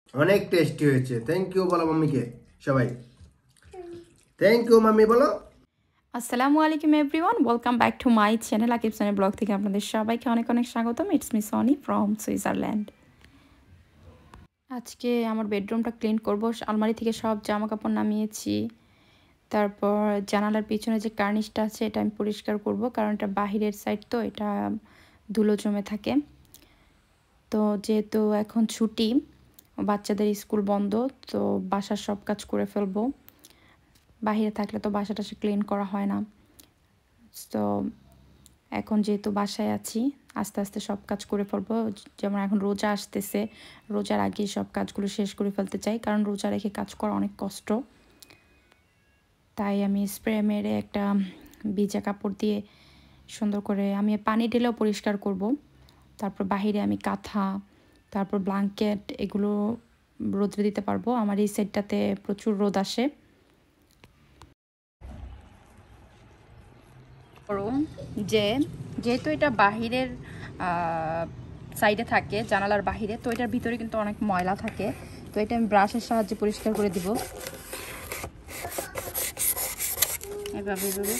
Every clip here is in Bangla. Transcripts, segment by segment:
অনেক টেস্টি হয়েছে। থ্যাংক ইউ বলো মাম্মিকে সবাই। থ্যাংক ইউ মাম্মি বলো। আসসালামু আলাইকুম everyone, welcome back to my channel Akib Soni vlog থেকে আপনাদের সবাইকে অনেক অনেক স্বাগতম। It's me Soni from Switzerland. আজকে আমার বেডরুমটা ক্লিন করব। আলমারি থেকে সব জামা কাপড় নামিয়েছি। তারপর জানালার পিছনে যে কার্নিশটা আছে এটা আমি পরিষ্কার করব, কারণ এটা বাহিরের সাইড, তো এটা ধুলো জমে থাকে। তো যেহেতু এখন ছুটি, বাচ্চাদের স্কুল বন্ধ, তো বাসার সব কাজ করে ফেলবো। বাহিরে থাকলে তো বাসাটা ক্লিন করা হয় না। তো এখন যেহেতু বাসায় আছি, আস্তে আস্তে সব কাজ করে ফেলবো। যেমন এখন রোজা আসতেছে, রোজার আগে সব কাজগুলো শেষ করে ফেলতে চাই, কারণ রোজা রেখে কাজ করা অনেক কষ্ট। তাই আমি স্প্রে মেরে একটা ভিজা কাপড় দিয়ে সুন্দর করে আমি পানি ঢেলেও পরিষ্কার করব। তারপর বাহিরে আমি কাঁথা, তারপর ব্ল্যাঙ্কেট, এগুলো রোদে দিতে পারবো। আমার এই সাইডটাতে প্রচুর রোদ আসে। যেহেতু এটা বাহিরের সাইডে থাকে, জানালার বাহিরে, তো এটার ভিতরে কিন্তু অনেক ময়লা থাকে। তো এটা আমি ব্রাশের সাহায্যে পরিষ্কার করে দিব এভাবে এভাবে।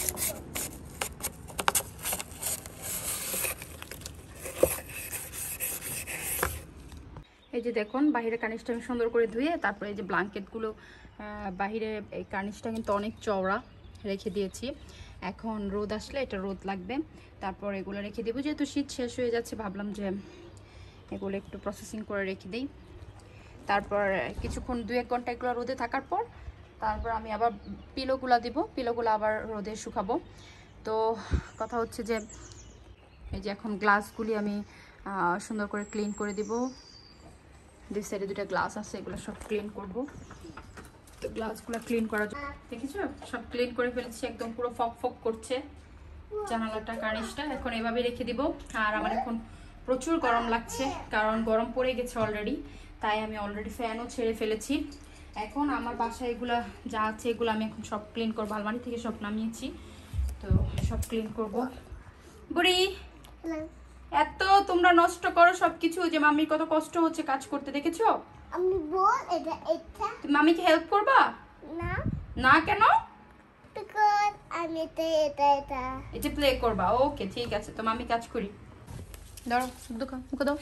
এই যে দেখুন, বাহিরের কার্নিশটা আমি সুন্দর করে ধুয়ে, তারপরে এই যে ব্ল্যাঙ্কেটগুলো, বাহিরে এই কার্নিশটা কিন্তু অনেক চওড়া রেখে দিয়েছি। এখন রোদ আসলে এটা রোদ লাগবে, তারপর এগুলো রেখে দেবো। যেহেতু শীত শেষ হয়ে যাচ্ছে, ভাবলাম যে এগুলো একটু প্রসেসিং করে রেখে দিই। তারপর কিছুক্ষণ 2-1 ঘন্টা এগুলো রোদে থাকার পর তারপর আমি আবার পিলোগুলো দিব, পিলোগুলো আবার রোদে শুকাবো। তো কথা হচ্ছে যে এই যে এখন গ্লাসগুলি আমি সুন্দর করে ক্লিন করে দিব। দুই সাইডে 2টা গ্লাস আছে, এগুলো সব ক্লিন করব। তো গ্লাসগুলো ক্লিন করার জন্য দেখেছো সব ক্লিন করে ফেলেছি, একদম পুরো ফক ফক করছে জানালাটা, কার্নিশটা। এখন এভাবে রেখে দিব। আর আমার এখন প্রচুর গরম লাগছে, কারণ গরম পড়ে গেছে অলরেডি, তাই আমি অলরেডি ফ্যানও ছেড়ে ফেলেছি। এখন আমার বাসায় এগুলো যা আছে এগুলো আমি এখন সব ক্লিন করবো। আলমারি থেকে সব নামিয়েছি, তো সব ক্লিন করব। বুড়ি, এত তোমরা নষ্ট করো সবকিছু, যে মামির কত কষ্ট হচ্ছে কাজ করতে, দেখেছো? আমি বল এটা এটা তুমি মামিকে হেল্প করবা না না? কেন? বিকজ আমি এটা এই যে প্লে করবা। ওকে ঠিক আছে, তো মামি কাজ করি। ধরো দুধ খাও, মুখে দাও,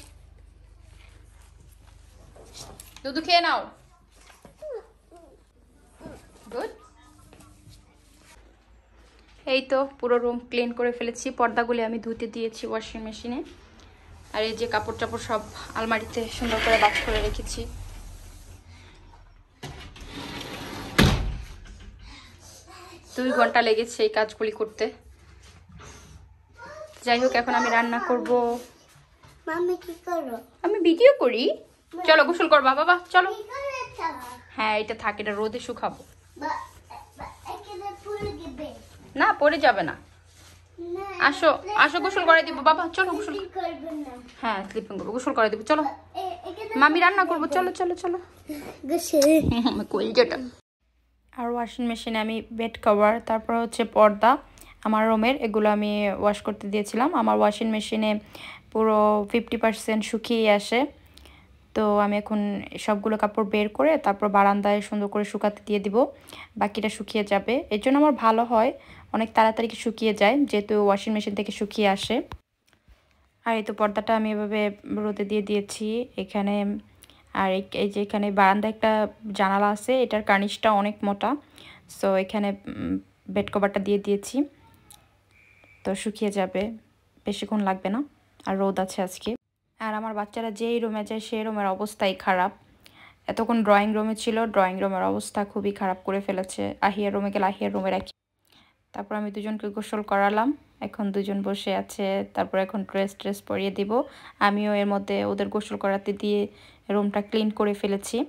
দুধ খেয়ে নাও। গুড। এই তো পুরো রুম ক্লিন করে ফেলেছি। পর্দাগুলি আমি ধুতে দিয়েছি ওয়াশিং মেশিনে। আর এই যে কাপড় টাপড় সব আলমারিতে সুন্দর করে বাক্স করে রেখেছি। দুই ঘন্টা লেগেছে এই কাজগুলি করতে। যাই হোক, এখন আমি রান্না করব। মামি কি করো? আমি ভিডিও করি। চলো গোসল করবা বাবা, চলো। কি করে এটা? হ্যাঁ, এটা থাক, এটা রোদে শুকাবো। এখানে পুরো দিবে না, পড়ে যাবে না। না আসো আসো, গোসল করে দিব বাবা, চলো গোসল। করবে না হ্যাঁ, স্লিপিং করবো, গোসল করে দিব, চলো। এখানে মামি রান্না করবো, চলো চলো চলো। গোসল কলজাটা। আর ওয়াশিং মেশিনে আমি বেড কভার, তারপর হচ্ছে পর্দা আমার রুমের, এগুলো আমি ওয়াশ করতে দিয়েছিলাম। আমার ওয়াশিং মেশিনে পুরো 50% শুকিয়ে আসে। তো আমি এখন সবগুলো কাপড় বের করে তারপর বারান্দায় সুন্দর করে শুকাতে দিয়ে দিব, বাকিটা শুকিয়ে যাবে। এর জন্য আমার ভালো হয়, অনেক তাড়াতাড়ি শুকিয়ে যায়, যেহেতু ওয়াশিং মেশিন থেকে শুকিয়ে আসে। আর এই তো পর্দাটা আমি এভাবে রোদে দিয়ে দিয়েছি এখানে। আর এই যে এখানে বারান্দায় একটা জানালা আছে, এটার কার্নিশটা অনেক মোটা, সো এখানে বেড কভারটা দিয়ে দিয়েছি। তো শুকিয়ে যাবে, বেশিক্ষণ লাগবে না। আর রোদ আছে আজকে। আর আমার বাচ্চারা যেই রুমে যায় সেই রুমের অবস্থাই খারাপ। এতক্ষণ ড্রয়িং রুমে ছিল, ড্রয়িং রুমের অবস্থা খুবই খারাপ করে ফেলেছে। আহিয়ার রুমে গেলে আহিয়ার রুমে রাখি। তারপর আমি দুজনকে গোসল করালাম, এখন দুজন বসে আছে। তারপর এখন ড্রেস পরিয়ে দিব। আমিও এর মধ্যে ওদের গোসল করাতে দিয়ে রুমটা ক্লিন করে ফেলেছি,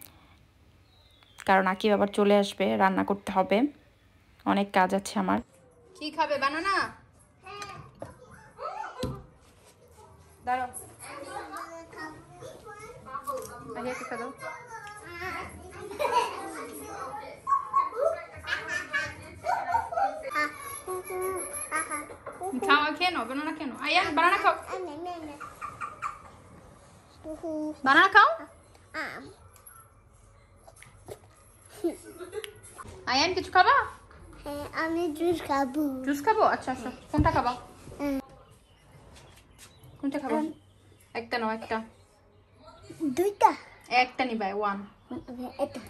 কারণ আকিব আবার চলে আসবে, রান্না করতে হবে, অনেক কাজ আছে আমার। কি খাবে, বানানা? দাঁড়াও, আহিয়াকে খাও। খাও, খেয়ে নাও, বানানা খেয়ে নাও। আয়ান বানানা খাও, বানানা খাও। আয়ান কিছু খাবা? হ্যাঁ, আমি জুস খাবো। জুস খাবো? আচ্ছা আচ্ছা, কোনটা খাবা? হ্যাঁ, কোনটা খাবো? একটা নাও, একটা। দুইটা। একটা নিবা, ওয়ান। এটা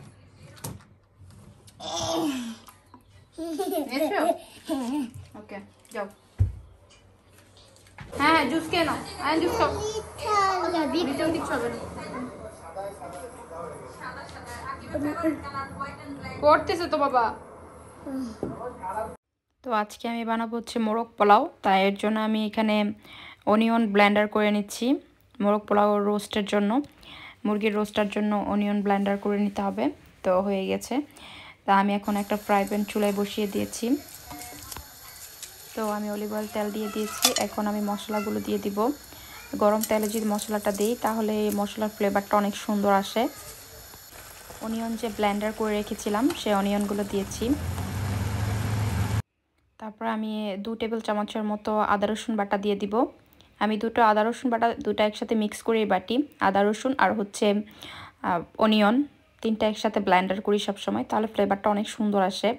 নিয়েছো? ওকে, যাও। হ্যাঁ হ্যাঁ, জুস খেয়ে নাও। আয়ান জুস খাও। দ্বিতীয় কিচ্ছু হবে না। পড়তেছে তো বাবা। তো আজকে আমি বানাবো হচ্ছে মোরগ পোলাও। তাই এর জন্য আমি এখানে অনিয়ন ব্লেন্ডার করে নিচ্ছি। মোরগ পোলাও রোস্টের জন্য, মুরগির রোস্টার জন্য অনিয়ন ব্লেন্ডার করে নিতে হবে। তো হয়ে গেছে। তা আমি এখন একটা ফ্রাই প্যান চুলায় বসিয়ে দিয়েছি। তো আমি অলিভ অয়েল তেল দিয়ে দিয়েছি। এখন আমি মশলাগুলো দিয়ে দিব। গরম তেলে যদি মশলাটা দিই তাহলে এই মশলার ফ্লেভারটা অনেক সুন্দর আসে। অনিয়ন যে ব্লেন্ডার করে রেখেছিলাম সেই অনিয়নগুলো দিয়েছি। তারপর আমি 2 টেবিল চামচের মতো আদা রসুন বাটা দিয়ে দিব। আমি দুটো আদা রসুন বাটা দুটো একসাথে মিক্স করে বাটি। আদা রসুন আর হচ্ছে অনিয়ন তিনটা একসাথে ব্লেন্ডার করি সবসময়, তাহলে ফ্লেভারটা অনেক সুন্দর আসে।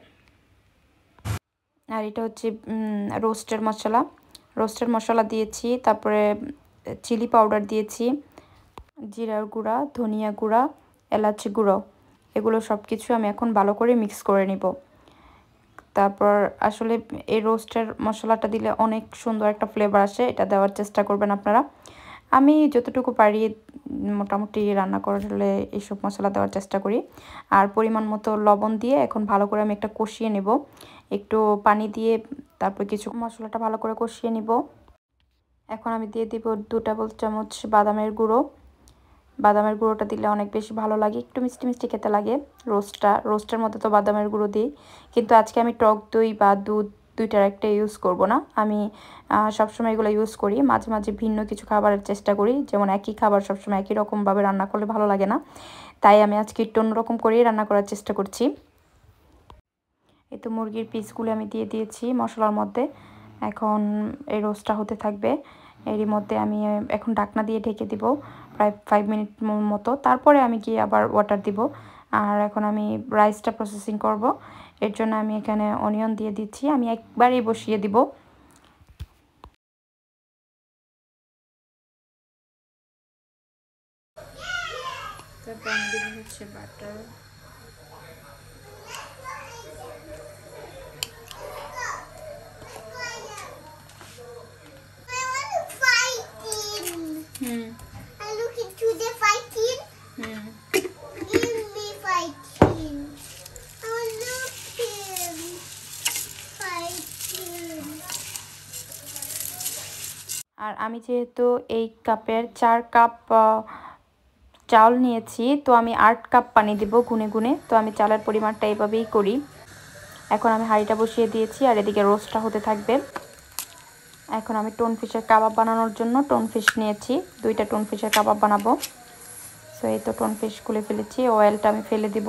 আর এটা হচ্ছে রোস্টের মশলা দিয়েছি। তারপরে চিলি পাউডার দিয়েছি, জিরার গুঁড়া, ধনিয়া গুঁড়া, এলাচি গুঁড়ো, এগুলো সব কিছু আমি এখন ভালো করে মিক্স করে নিব। তারপর আসলে এই রোস্টের মশলাটা দিলে অনেক সুন্দর একটা ফ্লেভার আসে, এটা দেওয়ার চেষ্টা করবেন আপনারা। আমি যতটুকু পারি মোটামুটি রান্না করলে এইসব মশলা দেওয়ার চেষ্টা করি। আর পরিমাণ মতো লবণ দিয়ে এখন ভালো করে আমি একটা কষিয়ে নেব, একটু পানি দিয়ে। তারপর কিছু মশলাটা ভালো করে কষিয়ে নিব। এখন আমি দিয়ে দিব 2 টেবিল চামচ বাদামের গুঁড়ো। বাদামের গুঁড়োটা দিলে অনেক বেশি ভালো লাগে, একটু মিষ্টি মিষ্টি খেতে লাগে। রোস্টের মধ্যে তো বাদামের গুঁড়ো দিই, কিন্তু আজকে আমি টক দই বা দুধ দুইটার একটা ইউজ করব না। আমি সবসময় এগুলো ইউজ করি, মাঝে মাঝে ভিন্ন কিছু খাবারের চেষ্টা করি। যেমন একই খাবার সবসময় একই রকমভাবে রান্না করলে ভালো লাগে না, তাই আমি আজকে একটু অন্যরকম করেই রান্না করার চেষ্টা করছি। এই তো মুরগির পিসগুলো আমি দিয়ে দিয়েছি মশলার মধ্যে। এখন এই রোস্টটা হতে থাকবে। এরই মধ্যে আমি এখন ঢাকনা দিয়ে ঢেকে দিব প্রায় 5 মিনিট মতো। তারপরে আমি গিয়ে আবার ওয়াটার দিব। আর এখন আমি রাইসটা প্রসেসিং করব। এর জন্য আমি এখানে অনিয়ন দিয়ে দিচ্ছি, আমি একবারেই বসিয়ে দিব। তারপর আমি দিব হচ্ছে butter. I look into the fighting. Hmm In me fighting. I look him fighting. আর আমি যেহেতু এই কাপের 4 কাপ চাউল নিয়েছি, তো আমি 8 কাপ পানি দিব গুনে গুনে। তো আমি চালের পরিমাণটা এইভাবেই করি। এখন আমি হাঁড়িটা বসিয়ে দিয়েছি আর এদিকে রোস্টটা হতে থাকবে। এখন আমি টোন ফিশের কাবাব বানানোর জন্য টোন ফিশ নিয়েছি, 2টা টোন ফিশের কাবাব বানাবো। সো এই তো টোন ফিশ খুলে ফেলেছি, অয়েলটা আমি ফেলে দিব।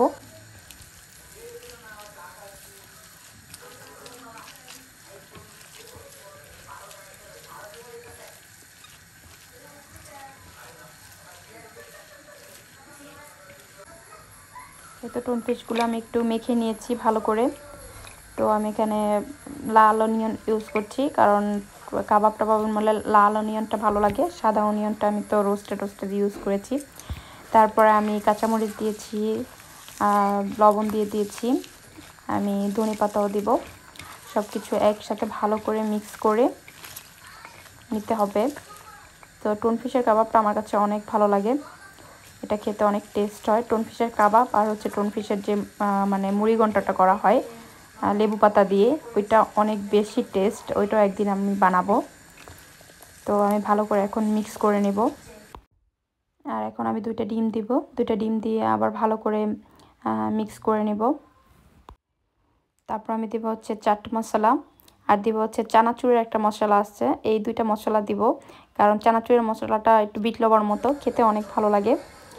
এই তো টোন ফিশগুলো আমি একটু মেখে নিয়েছি ভালো করে। তো আমি এখানে লাল অনিয়ন ইউজ করছি, কারণ কাবাব টাবাবের মধ্যে লাল অনিয়নটা ভালো লাগে। সাদা অনিয়নটা আমি তো রোস্টেড ইউজ করেছি। তারপরে আমি কাঁচামরিচ দিয়েছি, লবণ দিয়ে দিয়েছি, আমি ধনে পাতাও দিব। সব কিছু একসাথে ভালো করে মিক্স করে নিতে হবে। তো টোন ফিশের কাবাবটা আমার কাছে অনেক ভালো লাগে, এটা খেতে অনেক টেস্ট হয়। টোন ফিশের কাবাব আর হচ্ছে টোন ফিশের যে মানে মুড়ি ঘন্টটা করা হয় লেবু পাতা দিয়ে, ওইটা অনেক বেশি টেস্ট। ওইটাও একদিন আমি বানাবো। তো আমি ভালো করে এখন মিক্স করে নেব। আর এখন আমি 2টা ডিম দিব, 2টা ডিম দিয়ে আবার ভালো করে মিক্স করে নেব। তারপর আমি দিব হচ্ছে চাট মশলা, আর দিব হচ্ছে চানাচুরের একটা মশলা আছে। এই 2টা মশলা দিব, কারণ চানাচুরের মশলাটা একটু বিট লবণ মতো, খেতে অনেক ভালো লাগে।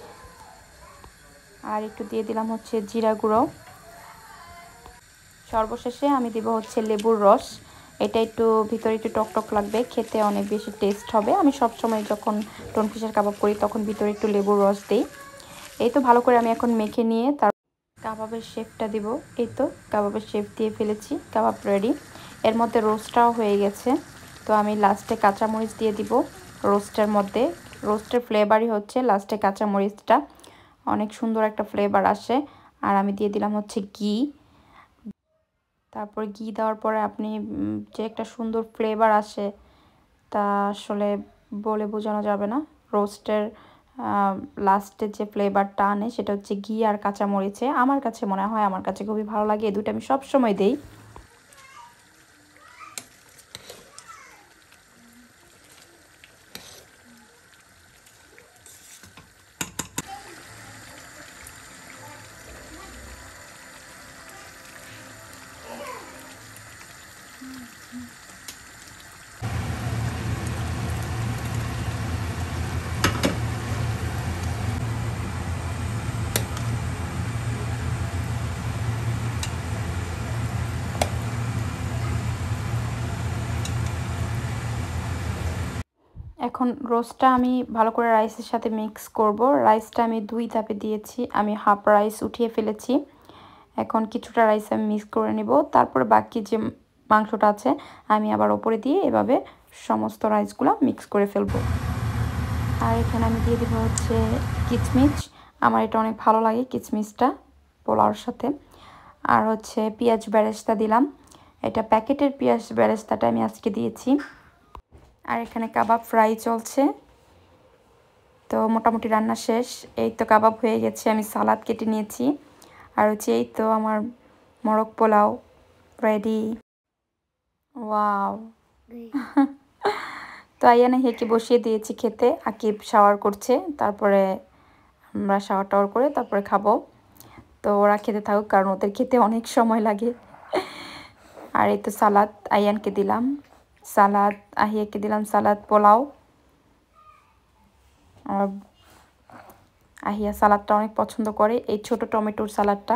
আর একটু দিয়ে দিলাম হচ্ছে জিরা গুঁড়ো। সর্বশেষে আমি দিব হচ্ছে লেবুর রস। এটা একটু ভিতরে একটু টক টক লাগবে, খেতে অনেক বেশি টেস্ট হবে। আমি সবসময় যখন টোন ফিশের কাবাব করি তখন ভিতরে একটু লেবুর রস দিই। এই তো ভালো করে আমি এখন মেখে নিয়ে কাবাবের শেপটা দিব। এই তো কাবাবের শেপ দিয়ে ফেলেছি, কাবাব রেডি। এর মধ্যে রোস্টটাও হয়ে গেছে। তো আমি লাস্টে কাঁচামরিচ দিয়ে দিব রোস্টের মধ্যে। রোস্টের ফ্লেভারই হচ্ছে লাস্টে কাঁচামরিচটা, অনেক সুন্দর একটা ফ্লেভার আসে। আর আমি দিয়ে দিলাম হচ্ছে ঘি। তারপর ঘি দেওয়ার পরে আপনি যে একটা সুন্দর ফ্লেভার আসে, তা আসলে বলে বোঝানো যাবে না। রোস্টের লাস্টে যে ফ্লেভারটা আনে সেটা হচ্ছে ঘি আর কাঁচামরিচে। আমার কাছে মনে হয়, আমার কাছে খুবই ভালো লাগে। এই দুটো আমি সবসময় দিই। এখন রোস্টটা আমি ভালো করে রাইসের সাথে মিক্স করব। রাইসটা আমি 2 ধাপে দিয়েছি, আমি হাফ রাইস উঠিয়ে ফেলেছি। এখন কিছুটা রাইস আমি মিক্স করে নেব, তারপরে বাকি যে মাংসটা আছে আমি আবার ওপরে দিয়ে এভাবে সমস্ত রাইসগুলো মিক্স করে ফেলবো। আর এখানে আমি দিয়ে দেবো হচ্ছে কিচমিচ। আমার এটা অনেক ভালো লাগে কিচমিচটা পোলাওর সাথে। আর হচ্ছে পেঁয়াজ বেরেস্তা দিলাম, এটা প্যাকেটের পেঁয়াজ বেরেস্তাটা আমি আজকে দিয়েছি। আর এখানে কাবাব ফ্রাই চলছে। তো মোটামুটি রান্না শেষ। এই তো কাবাব হয়ে গেছে, আমি সালাদ কেটে নিয়েছি। আর হচ্ছে এই তো আমার মোরগ পোলাও রেডি। ওয়াও! তো আয়ানা হেঁকে বসিয়ে দিয়েছি খেতে, আকিব শাওয়ার করছে। তারপরে আমরা শাওয়ার টাওয়ার করে তারপরে খাবো। তো ওরা খেতে থাকুক, কারণ ওদের খেতে অনেক সময় লাগে। আর এই তো সালাদ আয়ানকে দিলাম, সালাদ আহিয়াকে দিলাম, সালাদ পোলাও। আর আহিয়া সালাদটা অনেক পছন্দ করে, এই ছোট টমেটোর সালাদটা।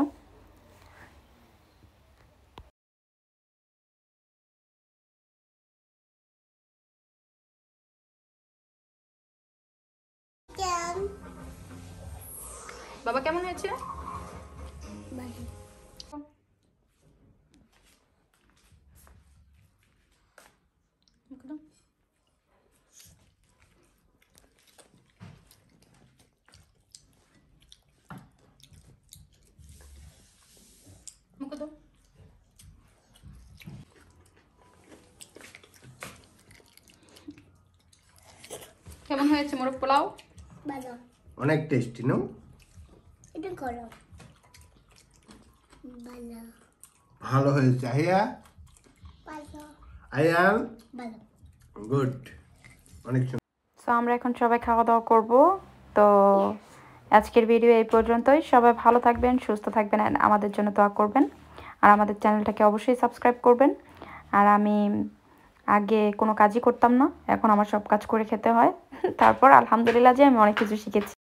বাবা কেমন হয়েছে? কেমন হয়েছে মোরগ পোলাও? ভালো। অনেক টেস্টি না? এটা করো। ভালো। ভালো হয়েছে আহিয়া, ভালো। আয়ান ভালো। গুড, অনেক সুন্দর। তো আমরা এখন সবাই খাওয়া দাওয়া করব। তো আজকের ভিডিও এই পর্যন্তই। সবাই ভালো থাকবেন, সুস্থ থাকবেন, আর আমাদের জন্য দোয়া করবেন। আর আমাদের চ্যানেলটাকে অবশ্যই সাবস্ক্রাইব করবেন। আর আমি আগে কোনো কাজই করতাম না, এখন আমার সব কাজ করে খেতে হয়। তারপর আলহামদুলিল্লাহ যে আমি অনেক কিছু শিখেছি।